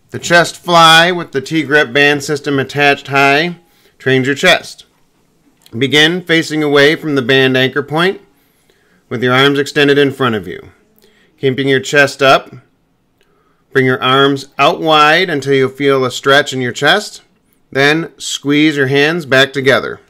The chest fly with the TGRIP band system attached high trains your chest. Begin facing away from the band anchor point with your arms extended in front of you. Keeping your chest up, bring your arms out wide until you feel a stretch in your chest. Then squeeze your hands back together.